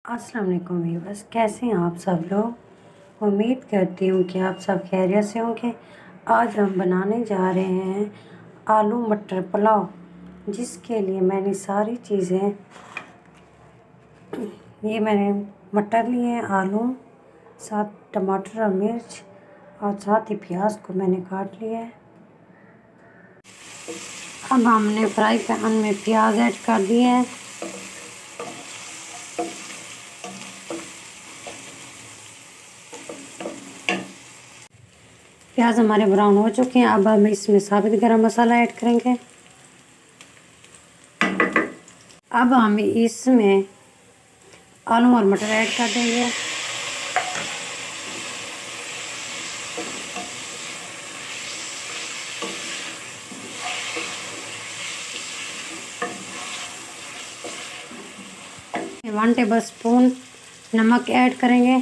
अस्सलाम वालेकुम व्यूअर्स, कैसे हैं आप सब लोग। उम्मीद करती हूँ कि आप सब खैरियत से होंगे। आज हम बनाने जा रहे हैं आलू मटर पुलाव, जिसके लिए मैंने सारी चीज़ें मैंने मटर लिए हैं, आलू, साथ टमाटर और मिर्च और साथ ही प्याज को मैंने काट लिया है। अब हमने फ्राई पैन में प्याज ऐड कर दिए हैं। प्याज हमारे ब्राउन हो चुके हैं। अब हम इसमें साबित गरम मसाला ऐड करेंगे। अब हम इसमें आलू और मटर ऐड कर देंगे। वन टेबल स्पून नमक ऐड करेंगे।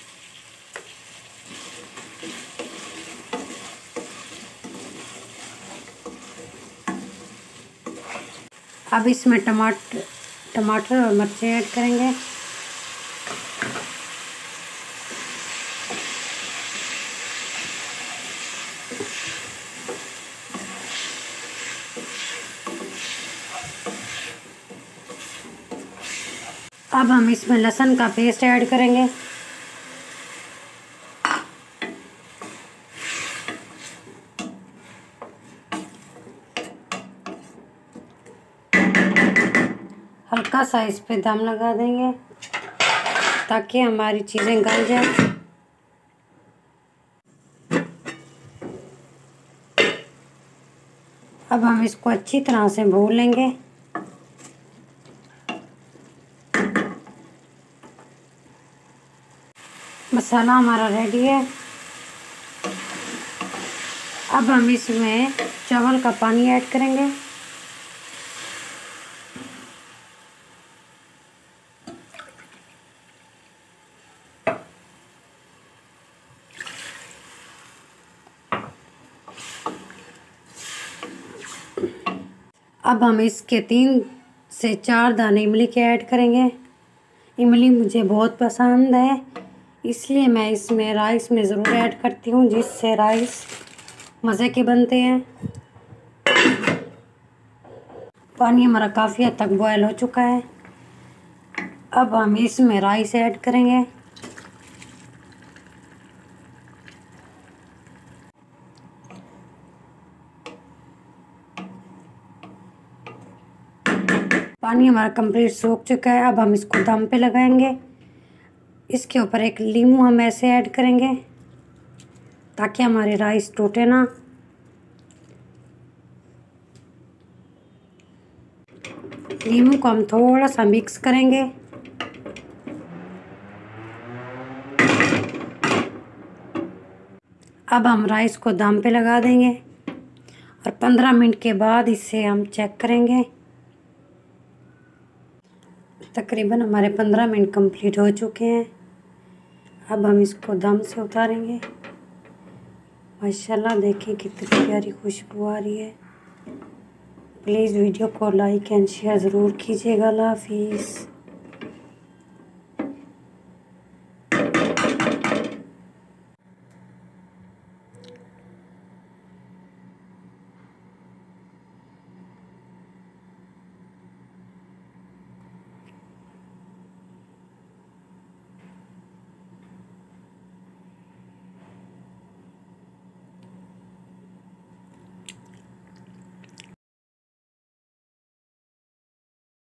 अब इसमें टमाटर और मिर्चें ऐड करेंगे। अब हम इसमें लहसुन का पेस्ट ऐड करेंगे। हल्का सा इस पे दम लगा देंगे ताकि हमारी चीज़ें गल जाए। अब हम इसको अच्छी तरह से भून लेंगे। मसाला हमारा रेडी है। अब हम इसमें चावल का पानी ऐड करेंगे। अब हम इसके 3 से 4 दाने इमली के ऐड करेंगे। इमली मुझे बहुत पसंद है, इसलिए मैं इसमें राइस में ज़रूर ऐड करती हूँ, जिससे राइस मज़े के बनते हैं। पानी हमारा काफ़ी हद तक बॉयल हो चुका है। अब हम इसमें राइस ऐड करेंगे। पानी हमारा कंप्लीट सूख चुका है। अब हम इसको दम पे लगाएंगे। इसके ऊपर एक नींबू हम ऐसे ऐड करेंगे ताकि हमारे राइस टूटे ना। नींबू को हम थोड़ा सा मिक्स करेंगे। अब हम राइस को दम पे लगा देंगे और 15 मिनट के बाद इसे हम चेक करेंगे। तकरीबन हमारे 15 मिनट कंप्लीट हो चुके हैं। अब हम इसको दम से उतारेंगे। माशाल्लाह, देखिए कितनी प्यारी खुशबू आ रही है। प्लीज़ वीडियो को लाइक एंड शेयर ज़रूर कीजिएगा। अल्लाह हाफिज़।